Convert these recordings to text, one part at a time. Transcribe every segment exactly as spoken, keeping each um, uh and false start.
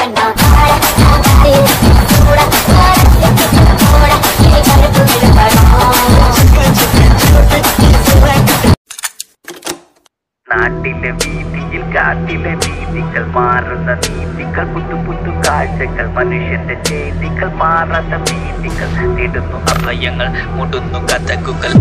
നാട്ടിലെ വീതിയിൽ കാട്ടിലെ വീതികൾ മാറുന്ന നീതികൾ പുത്തു പുത്തു കാഴ്ചകൾ മനുഷ്യന്റെ ചെയ്തികൾ മാറാത്ത വീതികൾ നേടുന്നു അഭയങ്ങൾ മുടുന്നു കഥകുകൾ.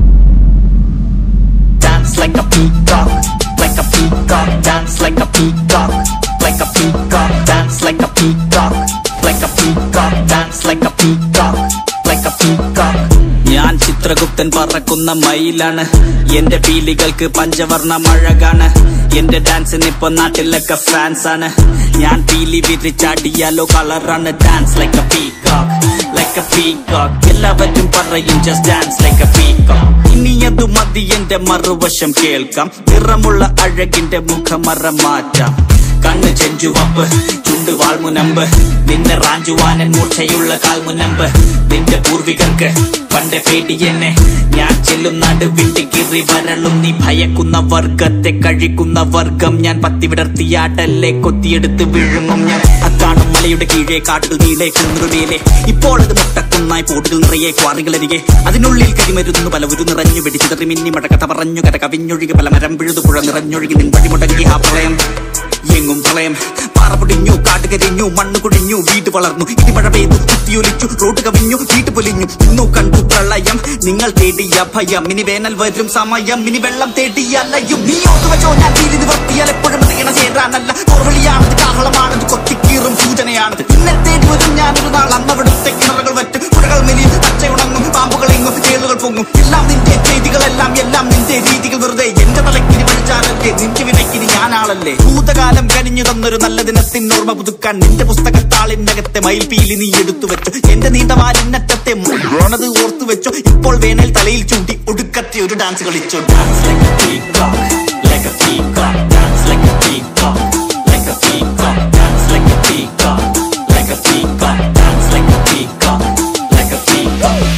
Dance like a peacock, like a peacock, dance like a peacock, like a peacock, dance like a peacock, like a peacock, dance like a peacock, like a peacock. ഞാൻ ചിത്രഗുപ്തൻ പറക്കുന്ന മയിലാണ്, എന്റെ പീലികൾക്ക് പഞ്ചവർണ്ണ മഴകാണ്, എന്റെ ഡാൻസിന് ഇപ്പൊ നാട്ടിലൊക്കെ ഫാൻസ് ആണ്. ഞാൻ പീലി വിരിച്ചാടിയാലോ കളറാണ്. Dance like a peacock, like a peacock, എല്ലാവരും പറയും just dance like a peacock. ഇനി അത് മതി എന്റെ മറുവശം കേൾക്കാം, നിറമുള്ള അഴകിന്റെ മുഖമറ മാറ്റാം. കണ്ണ് ചെഞ്ചുവപ്പ്, ചുണ്ട് വാൾമുനമ്പ്, നിന്നെ റാഞ്ചുവാനൻ മൂർച്ചയുള്ള കാൽമുനമ്പ്. നിന്റെ പൂർവികർക്ക് പണ്ട് പേടിയെന്നെ, ഞാൻ ചെല്ലും നടുവിട്ട് കീറി വരളും നീ ഭയക്കുന്ന വർഗത്തെ കഴിക്കുന്ന വർഗം ഞാൻ. പത്തി വിടർത്തിയാട്ടല്ലേ കൊത്തിയെടുത്ത് വിഴുങ്ങും ഞാൻ. അക്കാണും മലയുടെ കീഴേ കാട്ടുകൾ നീളെ കുന്നുകളേലെ, ഇപ്പോൾ അത് മുട്ടക്കുന്നായി പോട്ടുകൾ നിറയെ ക്വാറികളരികെ. അതിനുള്ളിൽ കരിമരുന്നു പലവരു നിറഞ്ഞു വെടിച്ചിതറി മിന്നി മഴ കഥ പറഞ്ഞു കഥ കവിഞ്ഞൊഴുകി പല മരം പിഴുതു പുഴ നിറഞ്ഞൊഴുകി നിൻ വഴി മുടങ്ങി ആ പ്രളയം. എങ്ങും പ്രളയം, പാറ പൊടിഞ്ഞു, കാട്ടുകരിഞ്ഞു, മണ്ണ് കുടിഞ്ഞു, വീട് വളർന്നു, ഇടിമഴ പെയ്തു, കുത്തിയൊലിച്ചു, റോഡ് കവിഞ്ഞു, വീട്ട് പൊലിഞ്ഞു. ഇന്നു കണ്ടു പ്രളയം, നിങ്ങൾ തേടിയ ഭയം. ഇനി വേനൽ വരും സമയം, ഇനി വെള്ളം തേടിയ അലയും. നീ ഓർത്തു വെച്ചോ, ഞാൻ തീരി നിവർത്തിയാൽ എപ്പോഴും ഇണ ചേരാനല്ല. ഓർവളിയാണത്, കാഹളമാണത്, കൊത്തിക്കീറും സൂചനയാണത്. ഇന്നെ തേടി വരും ഞാനൊരു നാൾ. അന്നവിടുത്തെ കിണറുകൾ വറ്റ്, പുഴകൾ മെലി, പച്ചയുണങ്ങും, പാമ്പുകളെങ്ങും, ചേളുകൾ പൊങ്ങും. എല്ലാം നിന്റെ ചെയ്തികളെല്ലാം, എല്ലാം നിന്റെ രീതികൾ വെറുതെ. എന്റെ തലക്കിനി വഴിച്ചാലല്ലേ, നിന്റെ വിനക്കിനി ഞാനാളല്ലേ. ഭൂതകാലം കനിഞ്ഞു തന്നൊരു നല്ല ദിനത്തിനോർമ്മ പുതുക്കാൻ നിന്റെ പുസ്തകത്താളിനകത്തെ മയിൽപീലി നീ എടുത്തു വെച്ചു. എന്റെ നീണ്ട വാലിനറ്റത്തെ ഓണത് ഓർത്തു വെച്ചോ. ഇപ്പോൾ വേനൽ തലയിൽ ചൂണ്ടി ഒടുക്കത്തെ ഒരു ഡാൻസ് കളിച്ചോ. Dance like a peacock, like a peacock, dance like a peacock, like a peacock, dance like a peacock, like a peacock, dance like a peacock, like a peacock.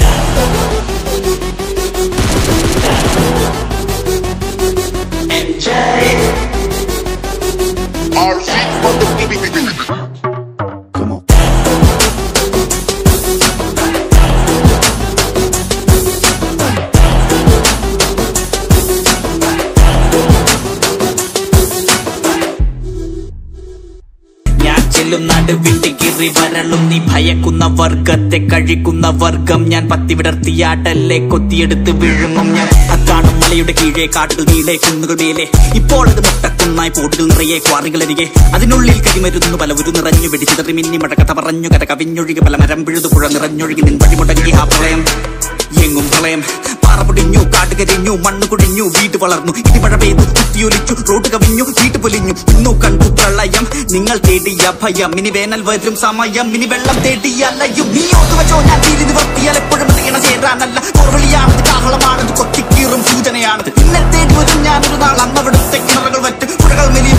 Enjoy. R C for the B B B. Come on. ഞാൻ ചെല്ലും നടുവിട്ട് കീറി വരളും നീ ഭയക്കുന്ന വർഗത്തെ കഴിക്കുന്ന വർഗം ഞാൻ. പത്തി വിടർത്തിയാട്ടല്ലേ കൊത്തിയെടുത്ത് വിഴുങ്ങും ഞാൻ. അക്കാണും മലയുടെ കീഴേ കാട്ടുകൾ നീളെ കുന്നുകൾ മേലെ, ഇപ്പോൾ അത് മുട്ടക്കുന്നായി പോട്ടുകൾ നിറയെ ക്വാറികളരികെ. അതിനുള്ളിൽ കരിമരുന്നു പലവരു നിറഞ്ഞു വെടിച്ചിതറി മിന്നി മഴ കഥ പറഞ്ഞു കഥ കവിഞ്ഞൊഴുകി പല മരം പിഴുതു പുഴ നിറഞ്ഞൊഴുകി നിൻ വഴി മുടങ്ങി ആ പ്രളയം. എങ്ങും പ്രളയം, പാറ പൊടിഞ്ഞു, കാട്ടുകരിഞ്ഞു, മണ്ണ് കുടിഞ്ഞു, വീട് വളർന്നു, ഇടിമഴ പെയ്തു, കുത്തിയൊലിച്ചു, റോഡ് കവിഞ്ഞു, വീട്ട് പൊലിഞ്ഞു. ഇന്നു കണ്ടു പ്രളയം, നിങ്ങൾ തേടിയ ഭയം. ഇനി വേനൽ വരും സമയം, ഇനി വെള്ളം തേടിയ അലയും. നീ ഓർത്തു വെച്ചോ, ഞാൻ തീരി നിവർത്തിയാൽ എപ്പോഴും ഇണ ചേരാനല്ല. ഓർവളിയാണത്, കാഹളമാണത്, കൊത്തിക്കീറും സൂചനയാണത്. ഇന്നെ തേടി വരും ഞാനൊരു നാൾ. അന്നവിടുത്തെ കിണറുകൾ വറ്റ്, പുഴകൾ മെലി,